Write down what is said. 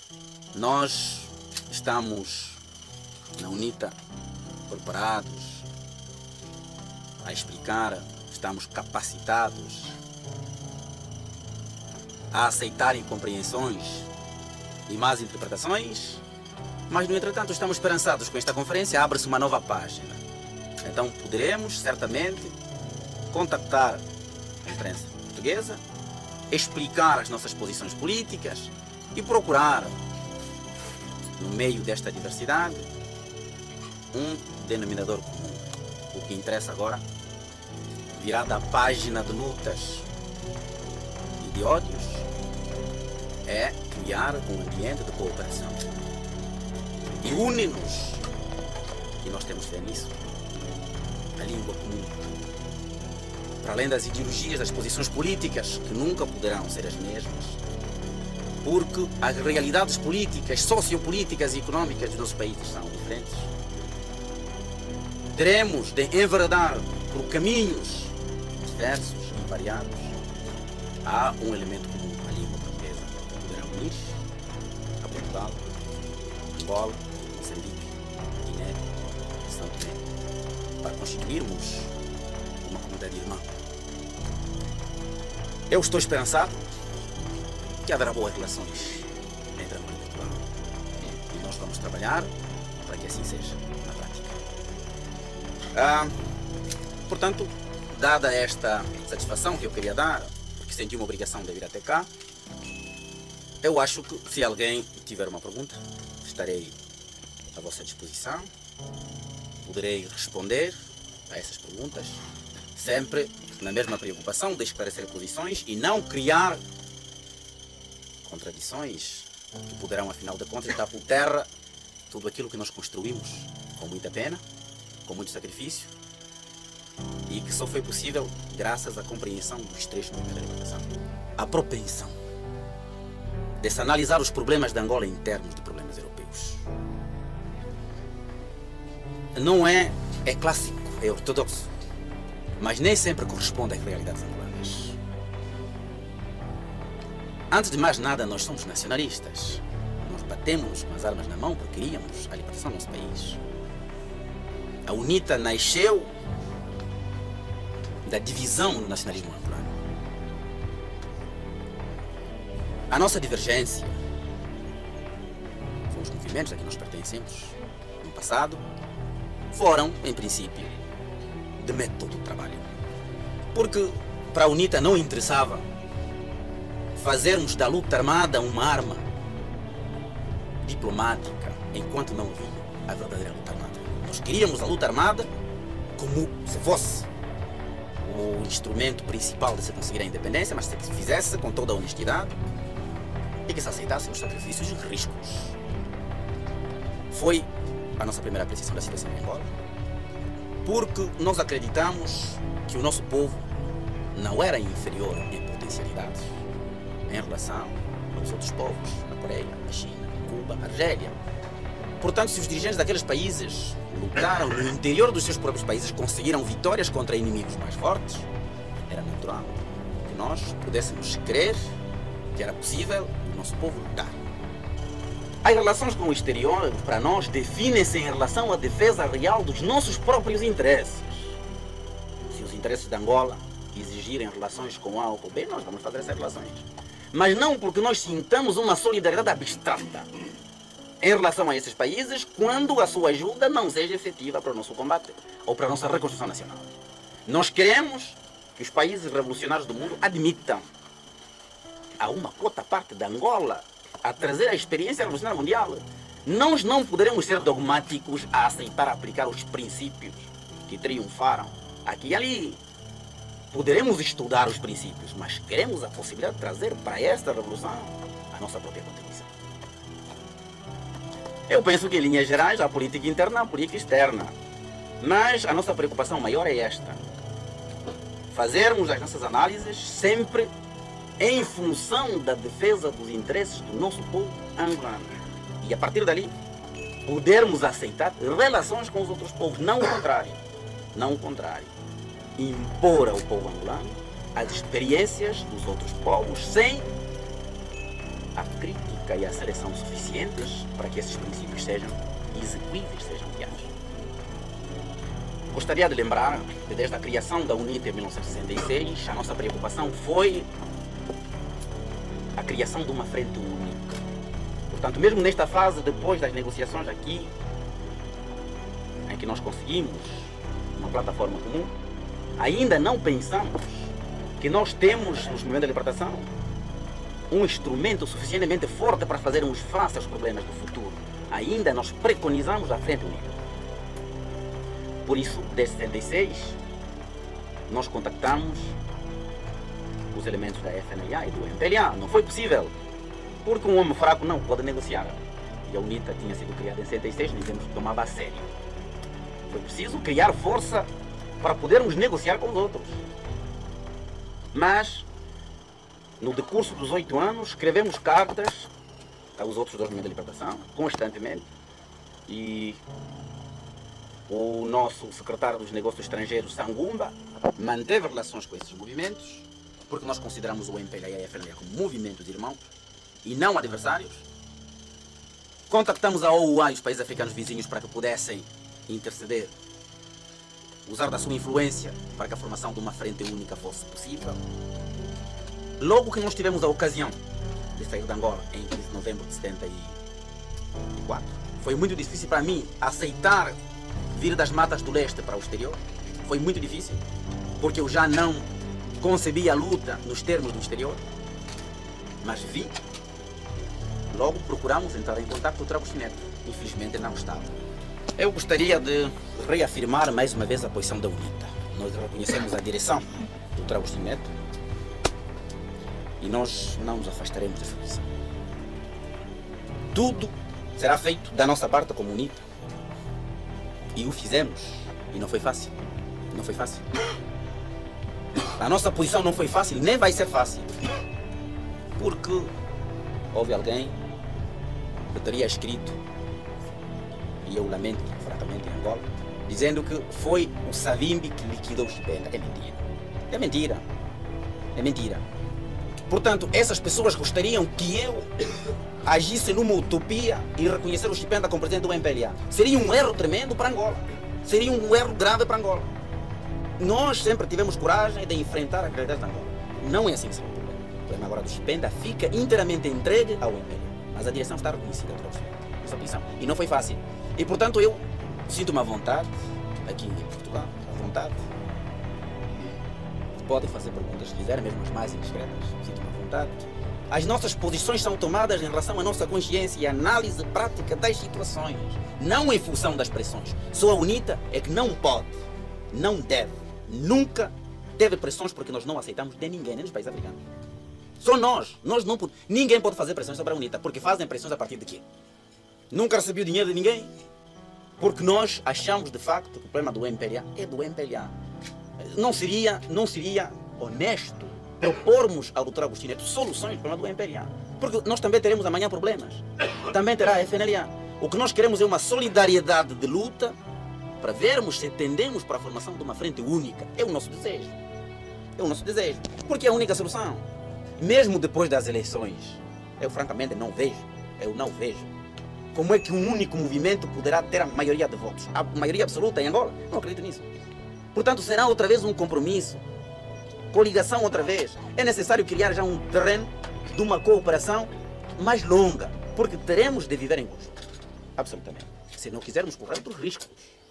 Nós estamos na UNITA preparados a explicar, estamos capacitados a aceitar incompreensões e más interpretações, mas, no entretanto, estamos esperançados que com esta conferência abre-se uma nova página. Então poderemos, certamente, contactar a imprensa portuguesa, explicar as nossas posições políticas e procurar, no meio desta diversidade, um denominador comum. O que interessa agora, virar da página de lutas e de ódios, é criar um ambiente de cooperação. E une-nos, e nós temos fé nisso, a língua comum. Para além das ideologias, das posições políticas, que nunca poderão ser as mesmas, porque as realidades políticas, sociopolíticas e económicas dos nossos países são diferentes. Teremos de enveredar por caminhos diversos e variados. Há um elemento comum, a língua portuguesa, que poderá unir a Portugal, Angola, Moçambique, Guiné, São Tomé, para constituirmos uma comunidade irmã. Eu estou esperançado que haverá boas relações entre Angola e Portugal. E nós vamos trabalhar para que assim seja, na prática. Portanto, dada esta satisfação que eu queria dar, porque senti uma obrigação de vir até cá, eu acho que, se alguém tiver uma pergunta, estarei à vossa disposição, poderei responder a essas perguntas, sempre na mesma preocupação de esclarecer posições e não criar contradições que poderão, afinal de contas, dar por terra tudo aquilo que nós construímos com muita pena, com muito sacrifício, e que só foi possível graças à compreensão dos três momentos da libertação. A propensão de se analisar os problemas de Angola em termos de problemas europeus não é clássico, é ortodoxo, mas nem sempre corresponde às realidades angolanas. Antes de mais nada, nós somos nacionalistas. Nós batemos com as armas na mão porque queríamos a libertação do nosso país. A UNITA nasceu da divisão do nacionalismo angolano. A nossa divergência com os movimentos a que nós pertencemos no passado foram, em princípio, de método de trabalho. Porque para a UNITA não interessava fazermos da luta armada uma arma diplomática enquanto não havia a verdadeira luta armada. Nós queríamos a luta armada como se fosse o instrumento principal de se conseguir a independência, mas que se fizesse com toda a honestidade e que se aceitassem os sacrifícios e os riscos. Foi a nossa primeira apreciação da situação em Angola, porque nós acreditamos que o nosso povo não era inferior em potencialidades em relação aos outros povos, a Coreia, a China, Cuba, a Argélia. Portanto, se os dirigentes daqueles países lutaram no interior dos seus próprios países, conseguiram vitórias contra inimigos mais fortes, era natural que nós pudéssemos crer que era possível o nosso povo lutar. As relações com o exterior, para nós, definem-se em relação à defesa real dos nossos próprios interesses. Se os interesses de Angola exigirem relações com A ou com B, nós vamos fazer essas relações. Mas não porque nós sintamos uma solidariedade abstrata em relação a esses países, quando a sua ajuda não seja efetiva para o nosso combate ou para a nossa reconstrução nacional. Nós queremos que os países revolucionários do mundo admitam a uma quota parte da Angola a trazer a experiência revolucionária mundial. Nós não poderemos ser dogmáticos a aceitar aplicar os princípios que triunfaram aqui e ali. Poderemos estudar os princípios, mas queremos a possibilidade de trazer para esta revolução a nossa própria contribuição. Eu penso que, em linhas gerais, a política interna, a política externa. Mas a nossa preocupação maior é esta: fazermos as nossas análises sempre em função da defesa dos interesses do nosso povo angolano. E a partir dali, podermos aceitar relações com os outros povos, não o contrário. Não o contrário. Impor ao povo angolano as experiências dos outros povos sem a crítica política e a seleção suficientes para que esses princípios sejam execuíveis, sejam reais. Gostaria de lembrar que desde a criação da UNITA em 1966, a nossa preocupação foi a criação de uma frente única. Portanto, mesmo nesta fase, depois das negociações aqui, em que nós conseguimos uma plataforma comum, ainda não pensamos que nós temos, nos movimentos de libertação, um instrumento suficientemente forte para fazermos face aos problemas do futuro. Ainda nós preconizamos a frente unida. Por isso, desde 76, nós contactamos os elementos da FNLA e do MPLA. Não foi possível, porque um homem fraco não pode negociar. E a UNITA tinha sido criada em 76, nem temos que tomar a sério. Foi preciso criar força para podermos negociar com os outros. Mas, no decurso dos 8 anos, escrevemos cartas aos outros dois movimentos de libertação, constantemente. E o nosso secretário dos Negócios Estrangeiros, Sangumba, manteve relações com esses movimentos, porque nós consideramos o MPLA e a FNLA como movimentos irmãos e não adversários. Contactamos a OUA e os países africanos vizinhos para que pudessem interceder, usar da sua influência para que a formação de uma frente única fosse possível. Logo que nós tivemos a ocasião de sair de Angola em 15 de novembro de 74, foi muito difícil para mim aceitar vir das matas do leste para o exterior. Foi muito difícil, porque eu já não concebia a luta nos termos do exterior. Mas vi, logo procuramos entrar em contato com o Trabucho Neto. Infelizmente não estava. Eu gostaria de reafirmar mais uma vez a posição da UNITA. Nós reconhecemos a direção do Trabucho Neto e nós não nos afastaremos dessa posição. Tudo será feito da nossa parte como UNITA. E o fizemos. E não foi fácil. Não foi fácil. A nossa posição não foi fácil, nem vai ser fácil. Porque houve alguém que teria escrito, e eu lamento francamente em Angola, dizendo que foi o Savimbi que liquidou o Chipenda. É mentira. É mentira. É mentira. Portanto, essas pessoas gostariam que eu agisse numa utopia e reconhecer o Chipenda como presidente do MPLA. Seria um erro tremendo para Angola. Seria um erro grave para Angola. Nós sempre tivemos coragem de enfrentar a realidade de Angola. Não é assim que se resolve. O problema agora do Chipenda fica inteiramente entregue ao MPLA. Mas a direção está reconhecida por essa posição. E não foi fácil. E portanto eu sinto uma vontade, aqui em Portugal, a vontade. Podem fazer perguntas se quiserem, mesmo as mais indiscretas. Sinto uma vontade. As nossas posições são tomadas em relação à nossa consciência e análise prática das situações, não em função das pressões. Só a UNITA é que não pode, não deve, nunca teve pressões, porque nós não aceitamos de ninguém, nem dos países africanos. Só nós não podemos. Ninguém pode fazer pressões sobre a UNITA, porque fazem pressões a partir de quê? Nunca recebeu dinheiro de ninguém, porque nós achamos de facto que o problema do MPLA é do MPLA. Não seria honesto propormos ao Dr. Agostinho Neto soluções do problema do MPLA. Porque nós também teremos amanhã problemas. Também terá a FNLA. O que nós queremos é uma solidariedade de luta para vermos se tendemos para a formação de uma frente única. É o nosso desejo. É o nosso desejo. Porque é a única solução. Mesmo depois das eleições, eu francamente não vejo, como é que um único movimento poderá ter a maioria de votos. A maioria absoluta em Angola? Não acredito nisso. Portanto, será outra vez um compromisso. Coligação outra vez. É necessário criar já um terreno de uma cooperação mais longa, porque teremos de viver em conjunto. Absolutamente. Se não quisermos correr outros riscos.